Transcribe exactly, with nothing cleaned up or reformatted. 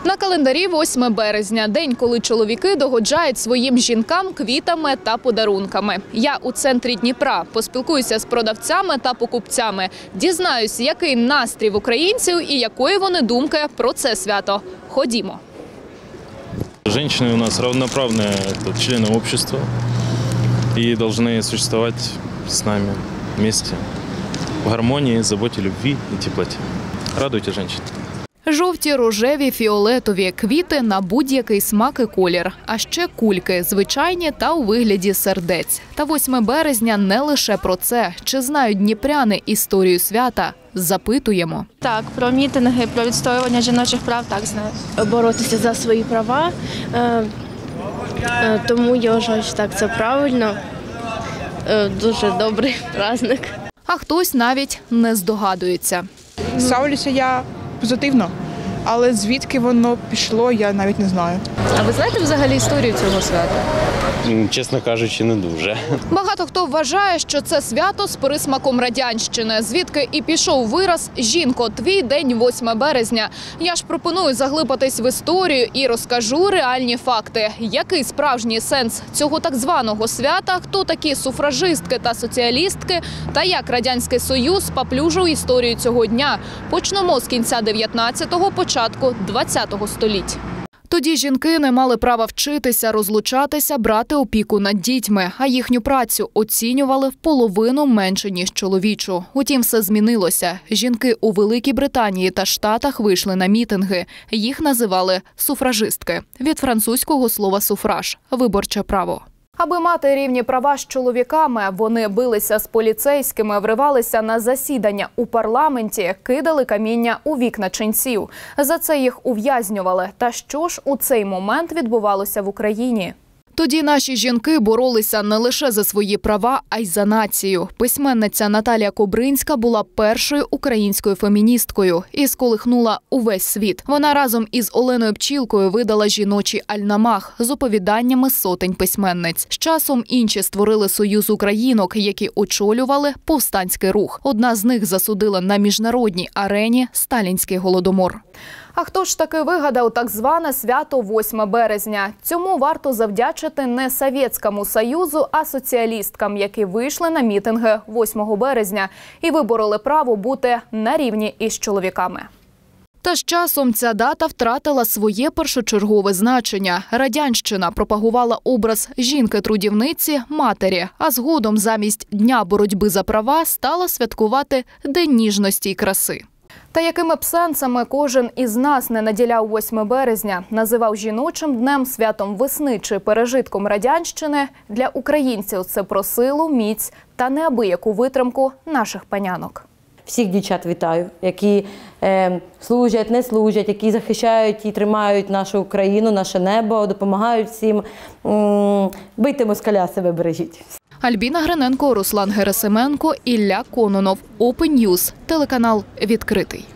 На календарі восьме березня – день, коли чоловіки догоджають своїм жінкам квітами та подарунками. Я у центрі Дніпра поспілкуюся з продавцями та покупцями. Дізнаюсь, який настрій в українців і якої вони думки про це свято. Ходімо. Женщины у нас равноправные члены общества и должны существовать с нами вместе в гармонии, заботе, любви и теплоте. Радуйте женщин. Жовті, рожеві, фіолетові, квіти на будь-який смак і колір. А ще кульки, звичайні та у вигляді сердець. Та восьме березня не лише про це. Чи знають дніпряни історію свята? Запитуємо. Так, про мітинги, про відстоювання жіночих прав, так, знаю. Боротися за свої права, тому я вважаю, що так, це правильно. Дуже добрий праздник. А хтось навіть не здогадується. Ставлюся я позитивно, але звідки воно пішло, я навіть не знаю. А ви знаєте взагалі історію цього свята? Чесно кажучи, не дуже. Багато хто вважає, що це свято з присмаком радянщини, звідки і пішов вираз «Жінко, твій день восьме березня». Я ж пропоную заглибатись в історію і розкажу реальні факти. Який справжній сенс цього так званого свята, хто такі суфражистки та соціалістки, та як Радянський Союз поплюжив історію цього дня. Почнемо з кінця дев'ятнадцятого, початку двадцятого століття. Тоді жінки не мали права вчитися, розлучатися, брати опіку над дітьми, а їхню працю оцінювали в половину менше, ніж чоловічу. Утім, все змінилося. Жінки у Великій Британії та Штатах вийшли на мітинги. Їх називали суфражистки. Від французького слова «суфраж» – виборче право. Аби мати рівні права з чоловіками, вони билися з поліцейськими, вривалися на засідання у парламенті, кидали каміння у вікна ченців. За це їх ув'язнювали. Та що ж у цей момент відбувалося в Україні? Тоді наші жінки боролися не лише за свої права, а й за націю. Письменниця Наталія Кобринська була першою українською феміністкою і сколихнула увесь світ. Вона разом із Оленою Пчілкою видала жіночий альманах з оповіданнями сотень письменниць. З часом інші створили союз українок, які очолювали повстанський рух. Одна з них засудила на міжнародній арені сталінський голодомор. А хто ж таки вигадав так зване свято восьме березня? Цьому варто завдячити не Совєтському Союзу, а соціалісткам, які вийшли на мітинги восьмого березня і вибороли право бути на рівні із чоловіками. Та з часом ця дата втратила своє першочергове значення. Радянщина пропагувала образ жінки-трудівниці, матері, а згодом замість Дня боротьби за права стала святкувати День ніжності й краси. Та якими б сенсами кожен із нас не наділяв восьме березня, називав жіночим днем, святом весни чи пережитком радянщини, для українців це про силу, міць та неабияку витримку наших панянок. Всіх дівчат вітаю, які е, служать, не служать, які захищають і тримають нашу Україну, наше небо, допомагають всім. М-м, бийте москаля, себе бережіть. Альбіна Гриненко, Руслан Герасименко, Ілля Кононов. Open News. Телеканал «Відкритий».